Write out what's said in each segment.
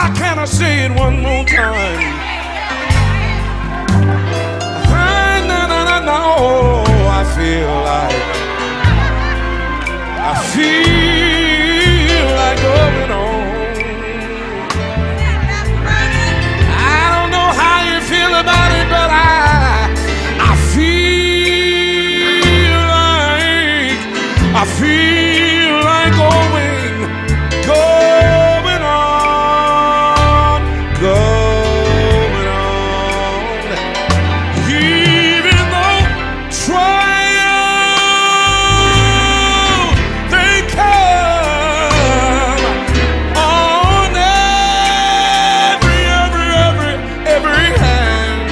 Can I say it one more time? No, I feel like going on. I don't know how you feel about it, but I feel like going on. Even though trials they come on every hand.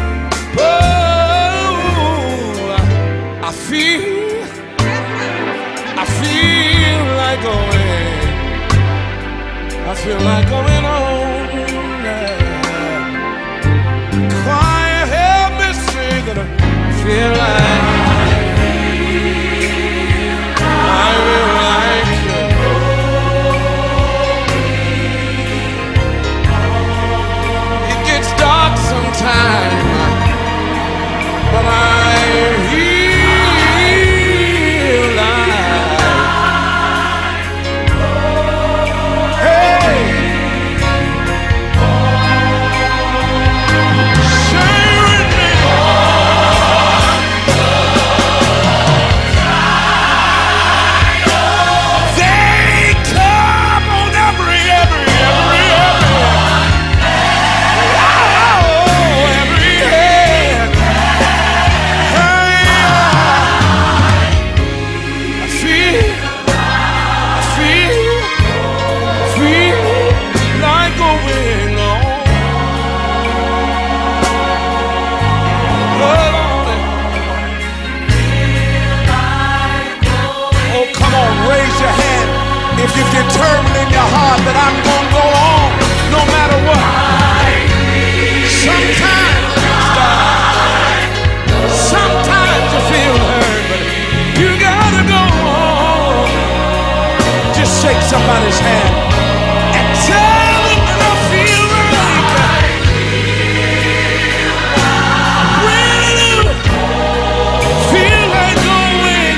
Oh, I feel like going. I feel like going on. Choir, help me sing it. I feel like I will like you. It gets dark sometimes, but I feel like, hey, sharing me. They come on every hand. If you're determined in your heart that I'm gonna go on no matter what. Sometimes you feel hurt, but you gotta go on. Just shake somebody's hand and tell them that I feel like really feel like going.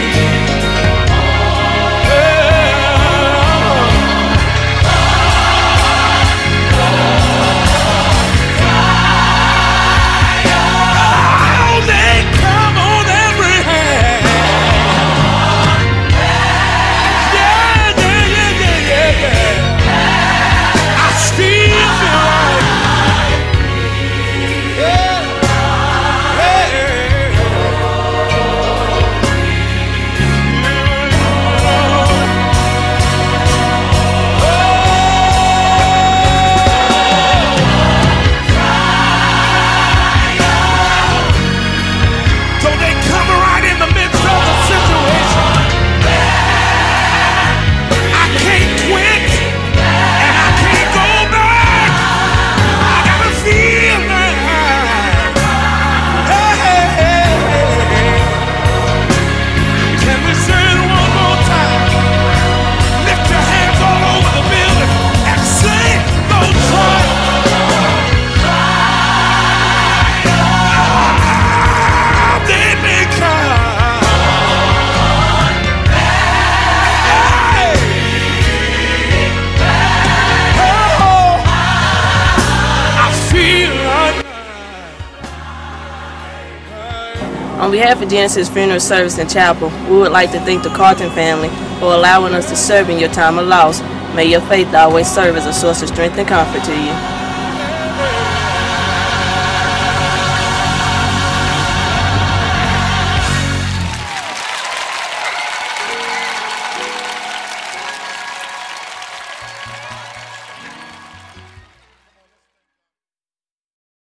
On behalf of Genesis Funeral Service and Chapel, we would like to thank the Carlton family for allowing us to serve in your time of loss. May your faith always serve as a source of strength and comfort to you.